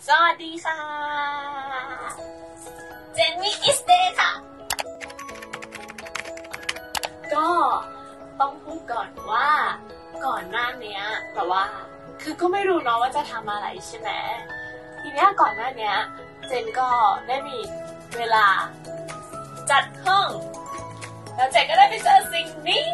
สวัสดีค่ะเจนนี่อิสเดย์ค่ะก็ต้องพูดก่อนว่าก่อนหน้านี้แบบว่าคือก็ไม่รู้เนาะว่าจะทำอะไรใช่ไหมทีนี้ก่อนหน้านี้เจนก็ได้มีเวลาจัดห้องแล้วเจนก็ได้ไปเจอสิ่งนี้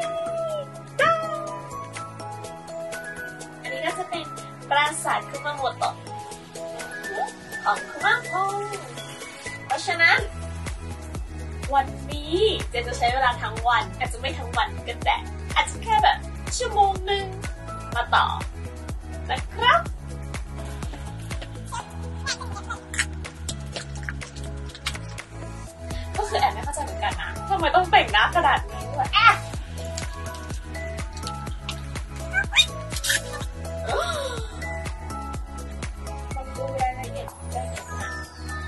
อันนี้ก็จะเป็นปราสาทคุมาโมโตะของคุมาโตะเพราะฉะนั้นวันนี้เจนจะใช้เวลาทั้งวันอาจจะไม่ทั้งวันก็ได้อาจจะแค่แบบชั่วโมงนึงมาต่อนะครับก็คือแอบไม่เข้าใจเหมือนกันนะทำไมต้องแต่งหน้ากระดาษนี้ด้วยมันดูรายละเอียดได้เยอะมาก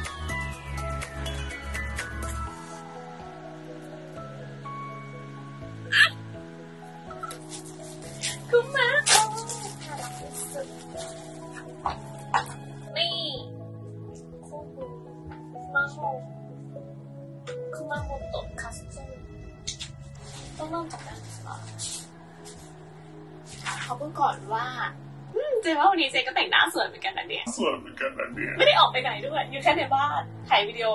คุณแม่นี่คุมาโมโตะคัสตอมต้องเริ่มจากการสอนเขาพูดก่อนว่าเจว่าวันนี้เจก็แต่งหน้าสวยเหมือนกันนะเนี่ยไม่ได้ออกไปไหนด้วยอยู่แค่ในบ้านถ่ายวิดีโอ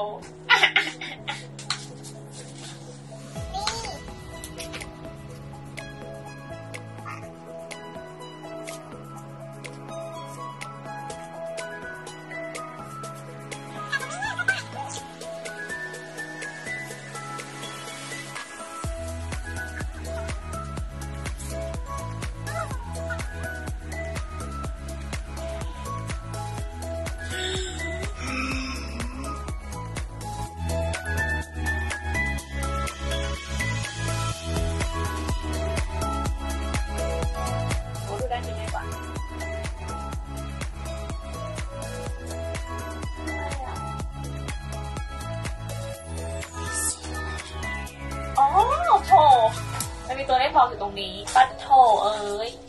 โถมันมีตัวเลขบอกอยู่ตรงนี้ปัดโถเอ้ย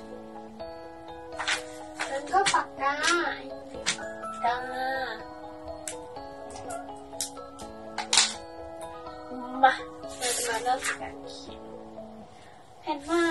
นั่นก็ปากกามาเราจะมาเริ่มจากการเขียนแผ่นไม้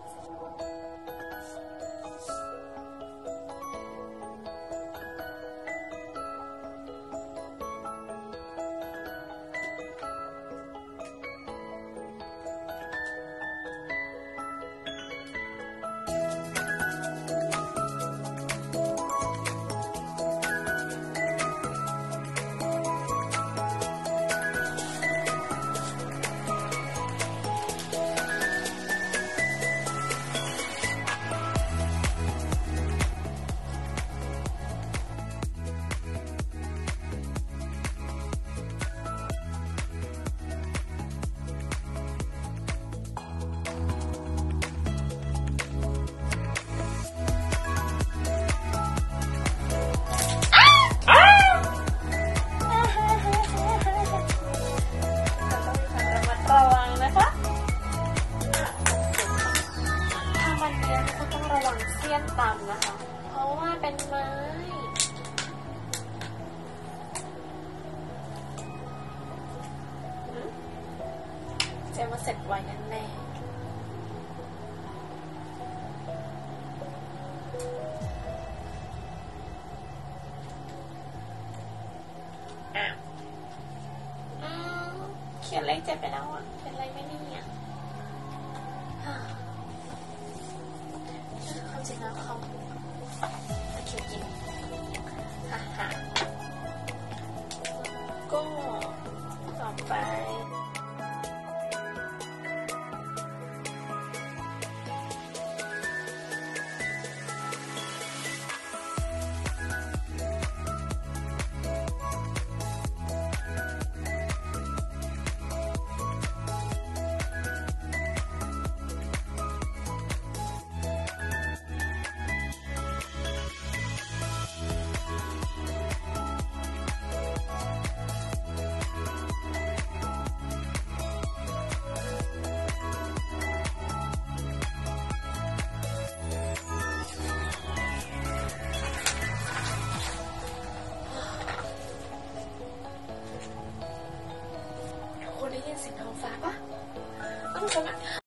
ตำนะคะเพราะว่าเป็นไม้จะมาเสร็จไว้แน่เขียนเลข7ไปแล้วอ่ะเป็นไรไม่นี่อ่ะความจริงแล้วเขาเขียนจริงฮ่าก็ต่อไปได้ยินเสียงท้องฟ้าปะต้องชม